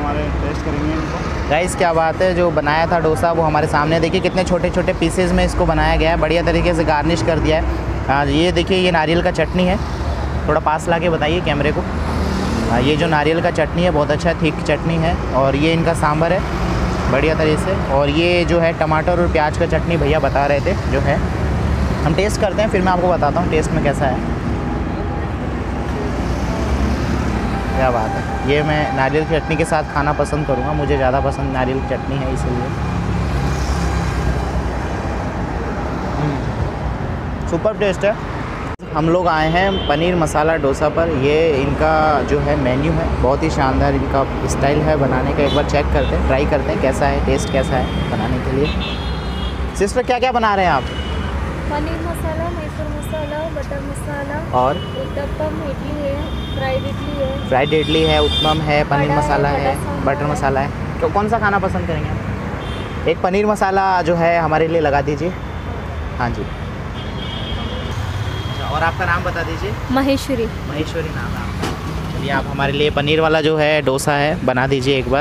हमारे टेस्ट करेंगे इनको। गाइस क्या बात है, जो बनाया था डोसा वो हमारे सामने देखिए कितने छोटे छोटे पीसेज में इसको बनाया गया है, बढ़िया तरीके से गार्निश कर दिया है। हाँ ये देखिए ये नारियल का चटनी है, थोड़ा पास ला के बताइए कैमरे को। हाँ ये जो नारियल का चटनी है बहुत अच्छा थिक चटनी है, और ये इनका सांभर है बढ़िया तरीके से, और ये जो है टमाटर और प्याज का चटनी भैया बता रहे थे जो है। हम टेस्ट करते हैं फिर मैं आपको बताता हूँ टेस्ट में कैसा है। क्या बात है, ये मैं नारियल की चटनी के साथ खाना पसंद करूँगा, मुझे ज़्यादा पसंद नारियल की चटनी है इसलिए। सुपर टेस्ट है। हम लोग आए हैं पनीर मसाला डोसा पर, ये इनका जो है मेन्यू है, बहुत ही शानदार इनका स्टाइल है बनाने का। एक बार चेक करते हैं, ट्राई करते हैं कैसा है, टेस्ट कैसा है बनाने के लिए। सिस्टर क्या क्या बना रहे हैं आप? पनीर मसाला, मैसूर मसाला, बटर मसाला और उत्तपम, इडली है, फ्राइड इडली है, फ्राइड इडली है, उत्तपम है, पनीर वड़ा मसाला है, है, वड़ा बटर मसाला है। तो कौन सा खाना पसंद करेंगे आप? एक पनीर मसाला जो है हमारे लिए लगा दीजिए। हाँ जी। और आपका नाम बता दीजिए। महेश्वरी। महेश्वरी नाम है आपका। चलिए आप हमारे लिए पनीर वाला जो है डोसा है बना दीजिए एक बार।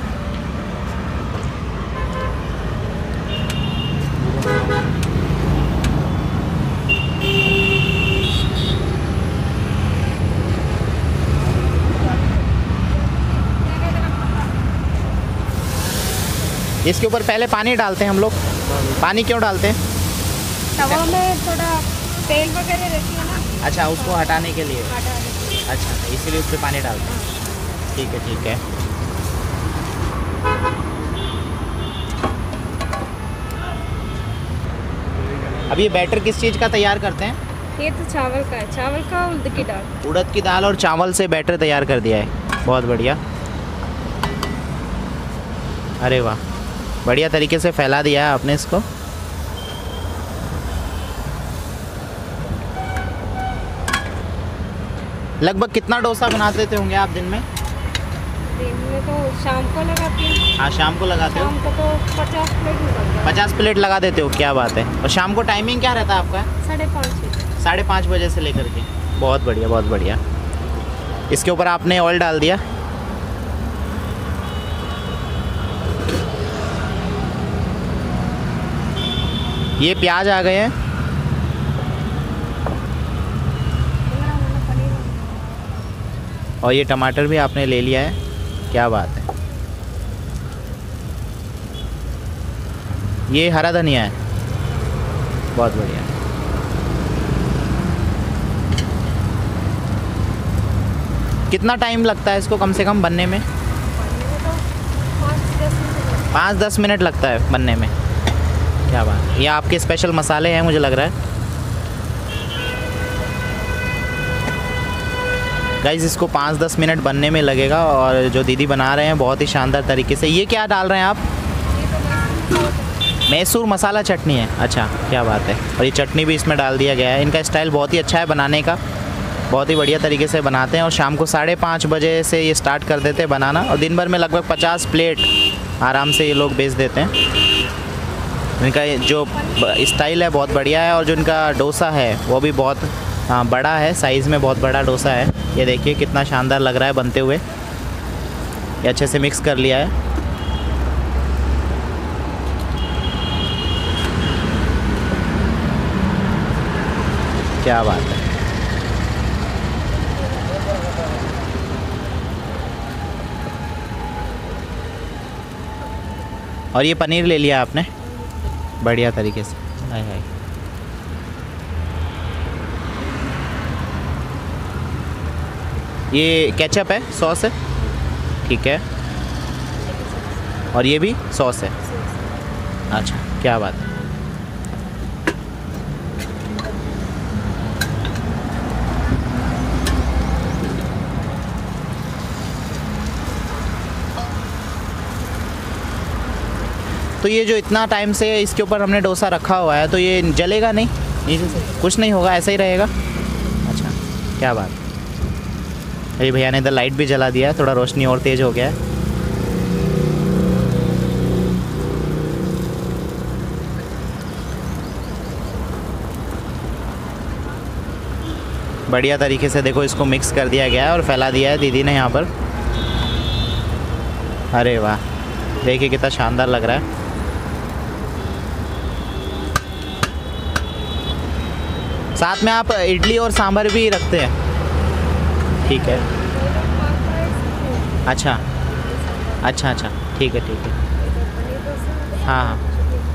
इसके ऊपर पहले पानी डालते हैं हम लोग। पानी क्यों डालते हैं? तवा में थोड़ा तेल वगैरह रहती है ना। अच्छा उसको हटाने के लिए। हटाने के लिए। अच्छा तो इसीलिए उस पर पानी डालते हैं। ठीक है ठीक है। अब ये बैटर किस चीज़ का तैयार करते हैं? ये तो चावल का है, चावल का उड़द की दाल। उड़द की दाल और चावल से बैटर तैयार कर दिया है, बहुत बढ़िया। अरे वाह, बढ़िया तरीके से फैला दिया है आपने इसको। लगभग कितना डोसा बना देते होंगे आप दिन में? दिन में तो शाम को लगाती हूँ। हाँ शाम को लगाते हो? शाम को तो 50 प्लेट निकलता है। 50 प्लेट लगा देते हो, क्या बात है। और शाम को टाइमिंग क्या रहता है आपका? 5:30। 5:30 बजे से लेकर के। बहुत बढ़िया बहुत बढ़िया। इसके ऊपर आपने ऑयल डाल दिया। ये प्याज आ गए हैं, और ये टमाटर भी आपने ले लिया है, क्या बात है। ये हरा धनिया है, बहुत बढ़िया। कितना टाइम लगता है इसको कम से कम बनने में? 5-10 मिनट लगता है बनने में, क्या बात है। ये आपके स्पेशल मसाले हैं मुझे लग रहा है। गाइस इसको 5-10 मिनट बनने में लगेगा, और जो दीदी बना रहे हैं बहुत ही शानदार तरीके से। ये क्या डाल रहे हैं आप? मैसूर मसाला चटनी है, अच्छा क्या बात है। और ये चटनी भी इसमें डाल दिया गया है। इनका स्टाइल बहुत ही अच्छा है बनाने का, बहुत ही बढ़िया तरीके से बनाते हैं। और शाम को 5:30 बजे से ये स्टार्ट कर देते हैं बनाना, और दिन भर में लगभग 50 प्लेट आराम से ये लोग बेच देते हैं। इनका जो स्टाइल है बहुत बढ़िया है, और जो इनका डोसा है वो भी बहुत बड़ा है, साइज़ में बहुत बड़ा डोसा है। ये देखिए कितना शानदार लग रहा है बनते हुए। ये अच्छे से मिक्स कर लिया है। क्या बात है। और ये पनीर ले लिया आपने बढ़िया तरीके से। हाय हाय। ये केचप है, सॉस है, ठीक है। और ये भी सॉस है, अच्छा क्या बात है। तो ये जो इतना टाइम से इसके ऊपर हमने डोसा रखा हुआ है, तो ये जलेगा नहीं? नीचे से कुछ नहीं होगा, ऐसा ही रहेगा? अच्छा क्या बात। अरे भैया ने इधर लाइट भी जला दिया है, थोड़ा रोशनी और तेज़ हो गया है। बढ़िया तरीके से देखो इसको मिक्स कर दिया गया है और फैला दिया है दीदी ने यहाँ पर। अरे वाह, देखिए कितना शानदार लग रहा है। साथ में आप इडली और सांभर भी रखते हैं? ठीक है, अच्छा अच्छा अच्छा, ठीक है ठीक है। हाँ हाँ,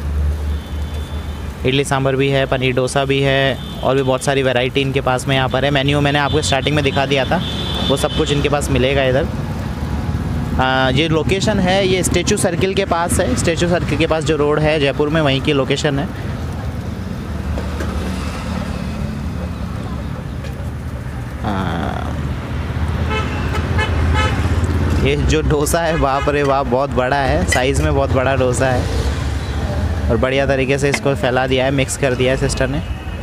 इडली सांभर भी है, पनीर डोसा भी है, और भी बहुत सारी वैरायटी इनके पास में यहाँ पर है। मेन्यू मैंने आपको स्टार्टिंग में दिखा दिया था, वो सब कुछ इनके पास मिलेगा इधर। ये लोकेशन है, ये स्टैचू सर्किल के पास है। स्टैचू सर्किल के पास जो रोड है जयपुर में, वहीं की लोकेशन है। ये जो डोसा है, बाप रे बाप, बहुत बड़ा है, साइज़ में बहुत बड़ा डोसा है, और बढ़िया तरीके से इसको फैला दिया है, मिक्स कर दिया है सिस्टर ने।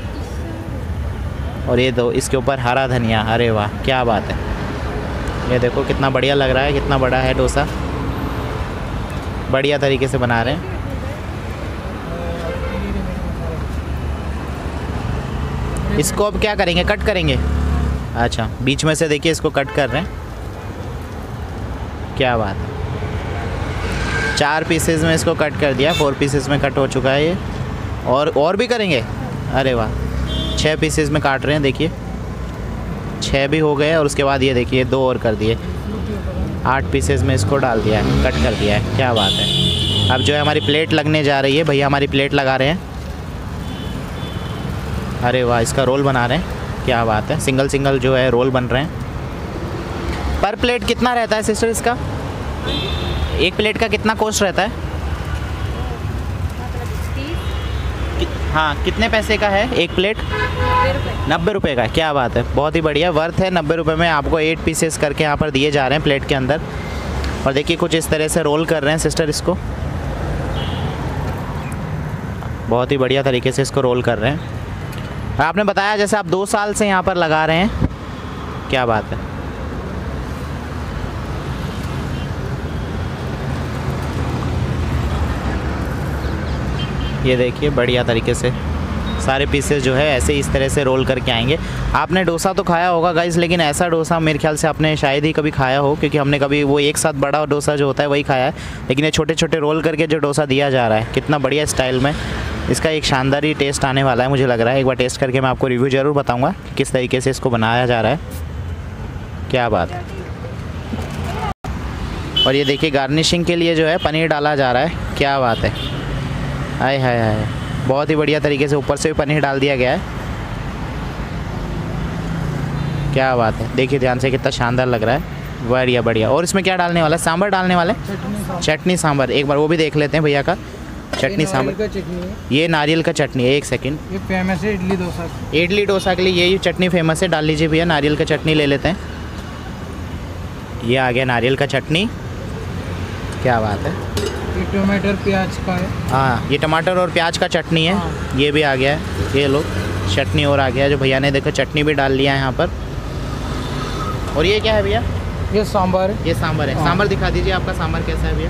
और ये दो, इसके ऊपर हरा धनिया, अरे वाह क्या बात है। ये देखो कितना बढ़िया लग रहा है, कितना बड़ा है डोसा, बढ़िया तरीके से बना रहे हैं। इसको अब क्या करेंगे, कट करेंगे? अच्छा, बीच में से देखिए इसको कट कर रहे हैं, क्या बात है। 4 पीसेस में इसको कट कर दिया, 4 पीसेस में कट हो चुका है ये। और भी करेंगे? अरे वाह, 6 पीसेस में काट रहे हैं, देखिए 6 भी हो गए, और उसके बाद ये देखिए 2 और कर दिए, 8 पीसेस में इसको डाल दिया है, कट कर दिया है, क्या बात है। अब जो है हमारी प्लेट लगने जा रही है, भैया हमारी प्लेट लगा रहे हैं। अरे वाह, इसका रोल बना रहे हैं, क्या बात है। सिंगल सिंगल जो है रोल बन रहे हैं। पर प्लेट कितना रहता है सिस्टर इसका? एक प्लेट का कितना कॉस्ट रहता है? हाँ, कितने पैसे का है एक प्लेट? 90 रुपये का, क्या बात है, बहुत ही बढ़िया, वर्थ है। 90 रुपये में आपको 8 पीसेस करके यहाँ पर दिए जा रहे हैं प्लेट के अंदर। और देखिए कुछ इस तरह से रोल कर रहे हैं सिस्टर इसको, बहुत ही बढ़िया तरीके से इसको रोल कर रहे हैं। आपने बताया जैसे आप 2 साल से यहाँ पर लगा रहे हैं, क्या बात है। ये देखिए बढ़िया तरीके से सारे पीसेस जो है ऐसे इस तरह से रोल करके आएंगे। आपने डोसा तो खाया होगा गाइस, लेकिन ऐसा डोसा मेरे ख्याल से आपने शायद ही कभी खाया हो, क्योंकि हमने कभी वो एक साथ बड़ा डोसा जो होता है वही खाया है, लेकिन ये छोटे छोटे रोल करके जो डोसा दिया जा रहा है, कितना बढ़िया स्टाइल में, इसका एक शानदार ही टेस्ट आने वाला है मुझे लग रहा है। एक बार टेस्ट करके मैं आपको रिव्यू ज़रूर बताऊँगा किस तरीके से इसको बनाया जा रहा है, क्या बात है। और ये देखिए गार्निशिंग के लिए जो है पनीर डाला जा रहा है, क्या बात है। हाय हाय हाय, बहुत ही बढ़िया तरीके से ऊपर से भी पनीर डाल दिया गया है, क्या बात है। देखिए ध्यान से, कितना शानदार लग रहा है, बढ़िया बढ़िया। और इसमें क्या डालने वाला है? सांभर डालने वाले, चटनी सांभर, एक बार वो भी देख लेते हैं भैया का। चटनी सांभर, ये नारियल का चटनी है। एक सेकंड, ये फेमस है इडली डोसा। इडली डोसा के लिए यही चटनी फेमस है, डाल लीजिए भैया। नारियल का चटनी ले लेते हैं, ये आ गया नारियल का चटनी, क्या बात है। ये टमाटर प्याज का है। हाँ, ये टमाटर और प्याज का चटनी है। हाँ। ये भी आ गया है, ये लो चटनी और आ गया है, जो भैया ने देखो चटनी भी डाल लिया है यहाँ पर। और ये क्या है भैया? ये सांभर है। ये सांभर है। हाँ। सांभर दिखा दीजिए, आपका सांभर कैसा है भैया?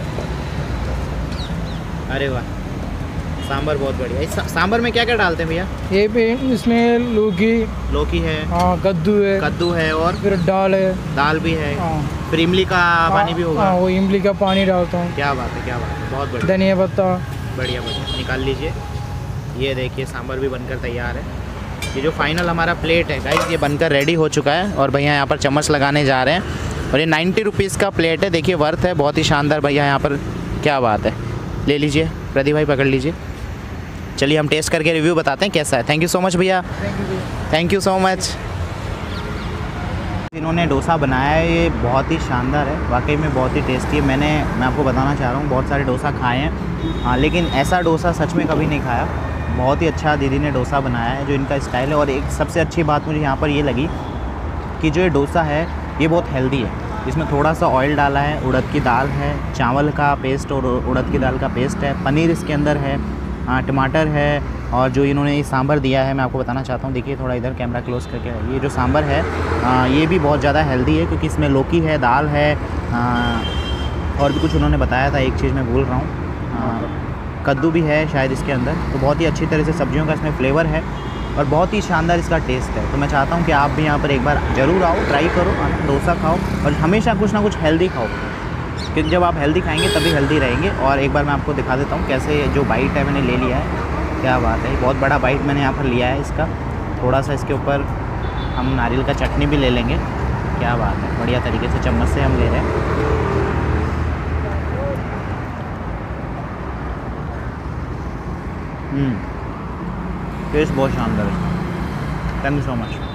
अरे वाह, सांभर बहुत बढ़िया। इस सांभर में क्या क्या डालते हैं भैया? ये भी इसमें लौकी है, हाँ, कद्दू है, और फिर दाल है, दाल भी है, हाँ, फिर इमली का पानी भी होगा। हाँ, वो इमली का पानी डालता हूँ। क्या बात है, क्या बात है, बहुत बढ़िया। धनिया पत्ता, बढ़िया बढ़िया, निकाल लीजिए। ये देखिए सांभर भी बनकर तैयार है। ये जो फाइनल हमारा प्लेट है गाइस, ये बनकर रेडी हो चुका है, और भैया यहाँ पर चम्मच लगाने जा रहे हैं। और ये 90 रुपीज़ का प्लेट है, देखिए वर्थ है, बहुत ही शानदार भैया यहाँ पर, क्या बात है। ले लीजिए प्रदीप भाई, पकड़ लीजिए। चलिए हम टेस्ट करके रिव्यू बताते हैं कैसा है। थैंक यू सो मच भैया, थैंक यू सो मच। इन्होंने डोसा बनाया है, ये बहुत ही शानदार है, वाकई में बहुत ही टेस्टी है। मैं आपको बताना चाह रहा हूँ, बहुत सारे डोसा खाए हैं, हाँ, लेकिन ऐसा डोसा सच में कभी नहीं खाया। बहुत ही अच्छा दीदी ने डोसा बनाया है, जो इनका स्टाइल है। और एक सबसे अच्छी बात मुझे यहाँ पर ये लगी कि जो ये डोसा है ये बहुत हेल्दी है। इसमें थोड़ा सा ऑयल डाला है, उड़द की दाल है, चावल का पेस्ट और उड़द की दाल का पेस्ट है, पनीर इसके अंदर है, टमाटर है, और जो इन्होंने ये सांभर दिया है मैं आपको बताना चाहता हूँ। देखिए थोड़ा इधर कैमरा क्लोज करके, ये जो सांभर है ये भी बहुत ज़्यादा हेल्दी है, क्योंकि इसमें लौकी है, दाल है, और भी कुछ उन्होंने बताया था, एक चीज़ मैं भूल रहा हूँ, कद्दू भी है शायद इसके अंदर। तो बहुत ही अच्छी तरह से सब्जियों का इसमें फ्लेवर है, और बहुत ही शानदार इसका टेस्ट है। तो मैं चाहता हूँ कि आप भी यहाँ पर एक बार ज़रूर आओ, ट्राई करो, डोसा खाओ, और हमेशा कुछ ना कुछ हेल्दी खाओ, क्योंकि जब आप हेल्दी खाएंगे तभी हेल्दी रहेंगे। और एक बार मैं आपको दिखा देता हूँ कैसे जो बाइट है मैंने ले लिया है। क्या बात है, बहुत बड़ा बाइट मैंने यहाँ पर लिया है इसका। थोड़ा सा इसके ऊपर हम नारियल का चटनी भी ले लेंगे। क्या बात है, बढ़िया तरीके से चम्मच से हम ले रहे हैं। टेस्ट बहुत शानदार है। Thank you so much.